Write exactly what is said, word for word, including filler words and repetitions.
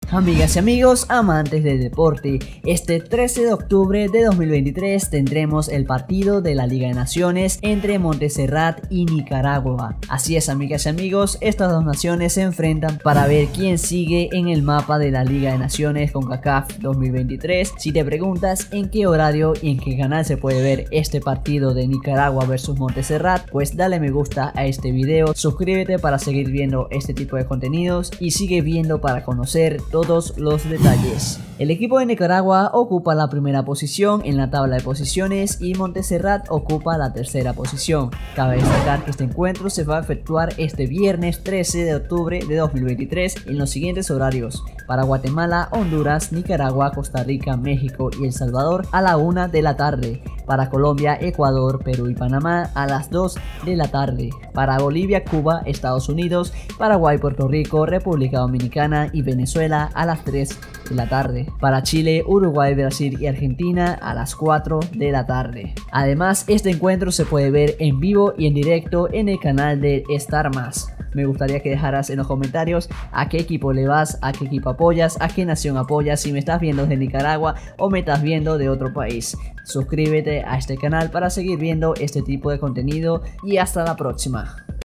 Amigas y amigos, amantes del deporte, este trece de octubre de dos mil veintitrés tendremos el partido de la Liga de Naciones entre Montserrat y Nicaragua. Así es, amigas y amigos, estas dos naciones se enfrentan para ver quién sigue en el mapa de la Liga de Naciones CONCACAF dos mil veintitrés. Si te preguntas en qué horario y en qué canal se puede ver este partido de Nicaragua versus Montserrat, pues dale me gusta a este video, suscríbete para seguir viendo este tipo de contenidos y sigue viendo para conocer todos los detalles. El equipo de Nicaragua ocupa la primera posición en la tabla de posiciones y Montserrat ocupa la tercera posición. Cabe destacar que este encuentro se va a efectuar este viernes trece de octubre de dos mil veintitrés en los siguientes horarios: para Guatemala, Honduras, Nicaragua, Costa Rica, México y El Salvador a la una de la tarde, para Colombia, Ecuador, Perú y Panamá a las dos de la tarde, para Bolivia, Cuba, Estados Unidos, Paraguay, Puerto Rico, República Dominicana y Venezuela a las tres de la tarde, para Chile, Uruguay, Brasil y Argentina a las cuatro de la tarde. Además, este encuentro se puede ver en vivo y en directo en el canal de Star Más. Me gustaría que dejaras en los comentarios a qué equipo le vas, a qué equipo apoyas, a qué nación apoyas, si me estás viendo desde Nicaragua o me estás viendo de otro país. Suscríbete a este canal para seguir viendo este tipo de contenido y hasta la próxima.